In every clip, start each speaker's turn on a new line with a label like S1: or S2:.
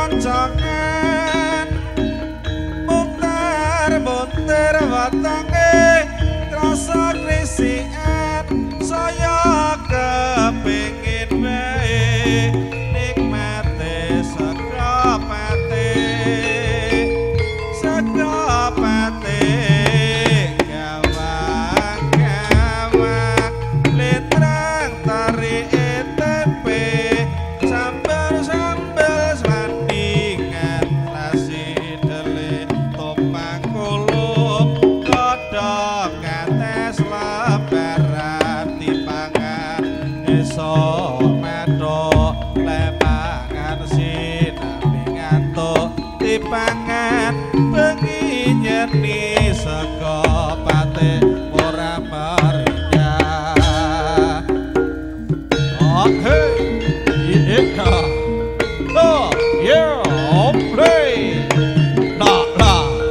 S1: roncongan muter-muter watange krasa krisikan saya kepingin wae nikmate sekapate gawang-gawang letrang tarik tempe sambel-sambel sandingan nasi dele topang kulup kodok kates lebaran dipangan esok medok lemangan sinambi ngantuk dipangan bengi nyeni saka pate ora meriah oh hey yeah oh yeah play la la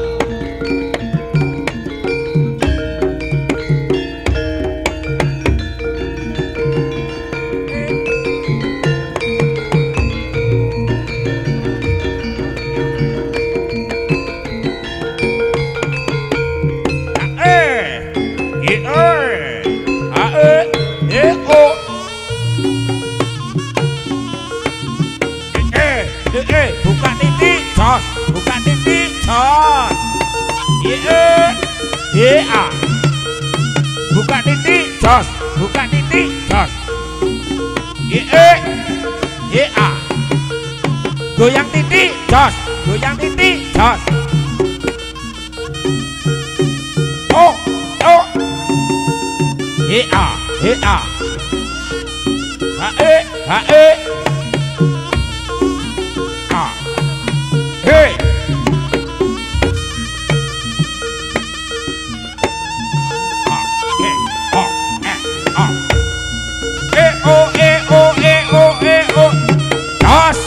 S1: buka titik jos buka titik jos buka titik jos buka titik jos goyang titik jos goyang titik jos oh oh ha hey das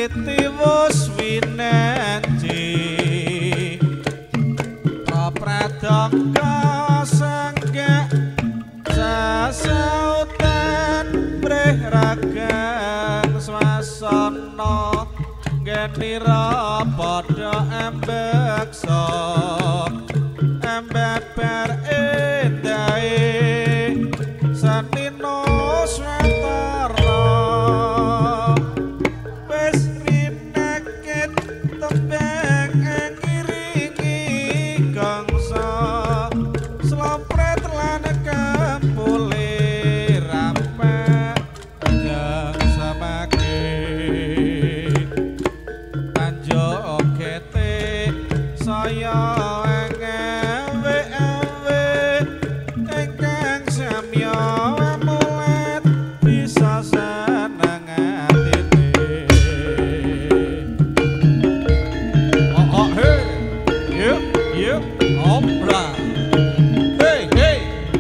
S2: Siti wus winenci Pradangka sanggak sasautan breh ragang swasana genira padha embeksa embeber endahe sanino swetara wis rineket tembeng ngiringi gangsa slopret lan kempule rampek gangsa makin panjokete saya ngewe-ewe ingkang samya mulet bisa seneng atine oh hey yuk yuk opra hey hey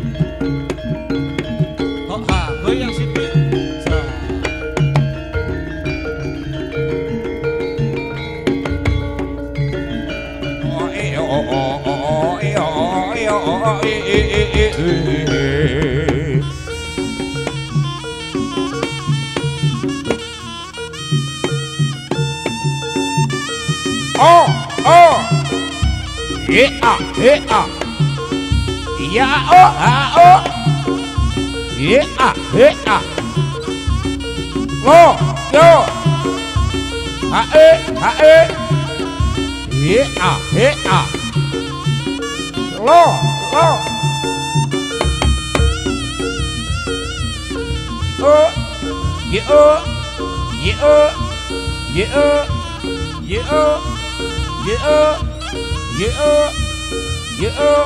S2: oh ha goyang siti
S1: Oh, oh, yeah, yeah, yeah, oh, oh, yeah, yeah, lo, yo, yeah, yeah, lo, oh, yeah, yeah, yeah, yeah. Yeah, yeah, yeah.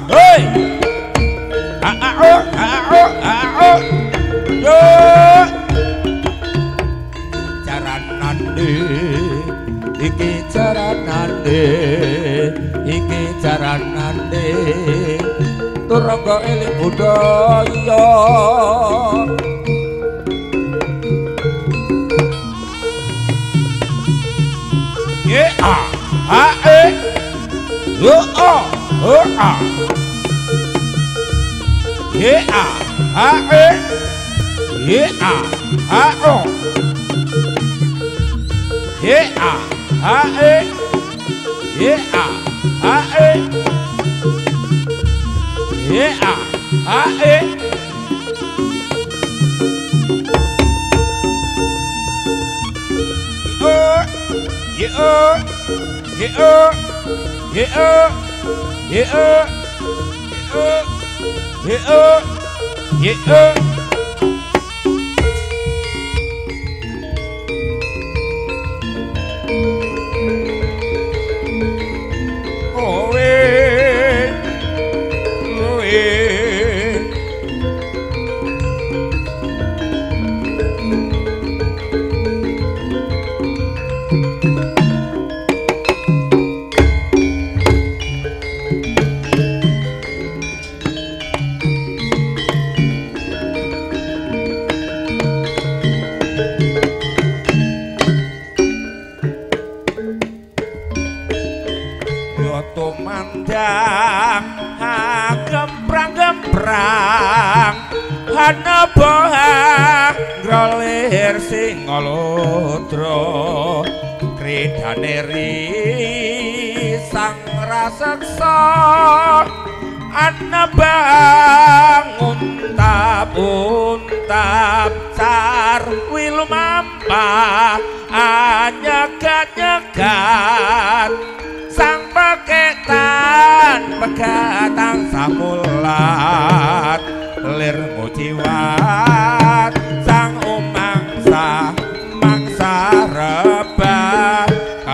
S1: hei yo iki jaranane turangga eling budaya ye a e yo o a ye a e ye a o ye a e ye a e ye a e ye tumandang gemprang-gemprang ana bohang grolir singolodra kridane sang raseksa ana bangun untap sarwi lumampah anyegat-nyegat sang peketan pegatang samulat lir mujiwat sang umangsa mangsa rebah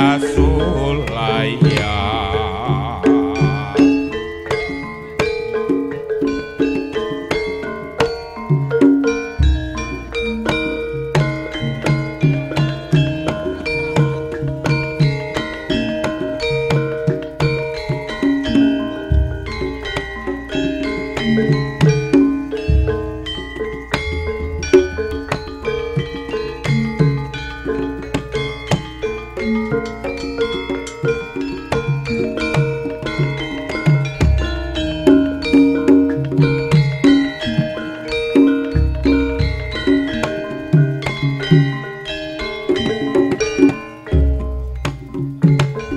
S1: kasulaya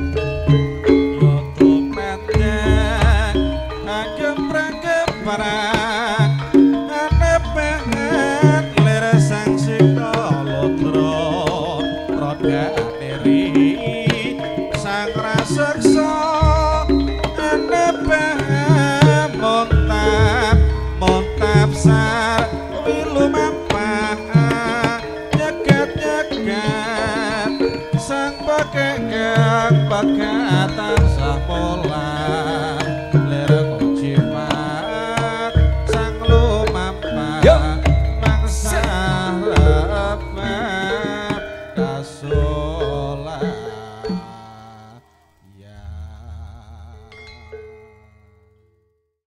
S2: para